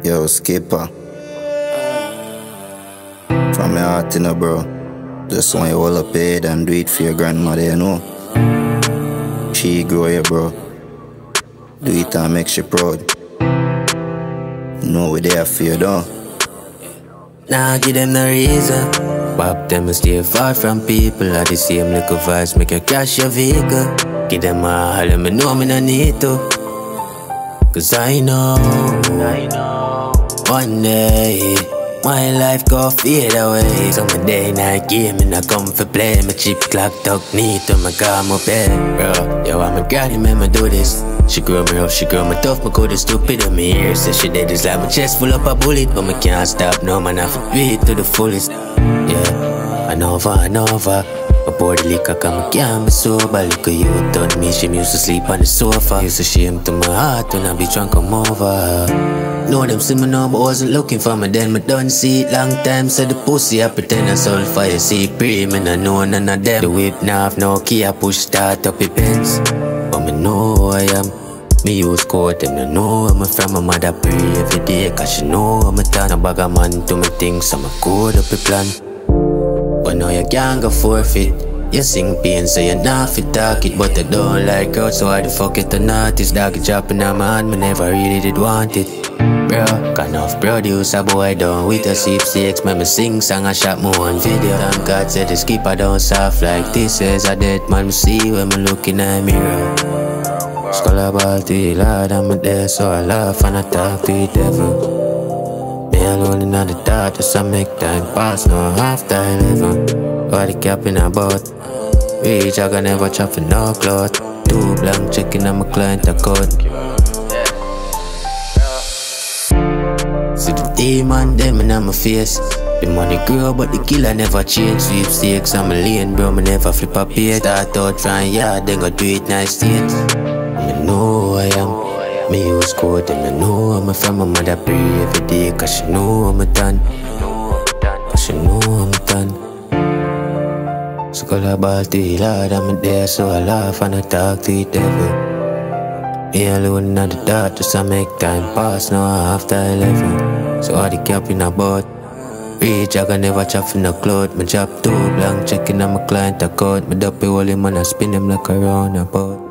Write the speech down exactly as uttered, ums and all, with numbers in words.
Yo, Skippa. From your heart, you know, bro. Just want you hold up your head and do it for your grandmother, you know. She grow you, bro. Do it and make she proud. Know we there for you, though. Nah, give them no reason. Pop them and stay far from people. At the same little vibes make you crash your vehicle. Give them a holler, me know me no need to. Cause I know, I know one day my life go fade away. So my day night game and I come for play. My chip clock talk neat to my calm up bed, bro. Yo, I'm a granny, man, me do this. She grew me rough, she grew me tough, me coulda stupid on me ears. Say she did this like my chest full up a bullet, but me can't stop, no man, I feel it to the fullest. Yeah, I know over, I know over. I pour the liquor cause I can't be sober. Look at you done me, she used to sleep on the sofa. Used to shame to my heart when I be drunk come over. Know them see me now but wasn't looking for me then. Me done see it long time, said the pussy I pretend I Sulfa. You see pre, me no know none of them. The whip now have no key, I push start up the pens. But me know who I am. Me use code, them no know where me from. My mother pray every day cause she know I'm a ton. A bag of man to me things, so me code up the plan. But now you can't go forfeit. You sing pain so you not fit talk it. But I don't like crowd, so why the fuck it or not? This dog dropping on my hand, me never really did want it. Bro, can off produce a boy down with a sweepstakes. Man, me sing song I shot more on video. Thank God said the Skippa don't soft like this. As a dead man, me see when me looking at mirror. Skull about the Lord, I'm there, so I laugh and I talk to the devil. Me alone in the dark, just I make time pass, no after eleven. Body cap in a boat. Reach, I can never chop for no cloth. Two blank checking on my client account. See the demon, them in my face. The money grow, but the killer never change. Sweepstakes, I'm a lane, bro, me never flip a page. Start out trying, yeah, then go do it nice state. Me know who I am. Me use code, and me know I'm from. My mother pray every day, cause she know I'm a done. Cause she know I'm a done. So call about the Lord, I'm there, so I laugh and I talk to the devil. Me alone in the dark, just I make time pass, now after eleven. So all the cap in a boat. Reach, I can never chop in a cloth. Me job too blank, checking on my client account. Me dopey all him and I spin him like a roundabout.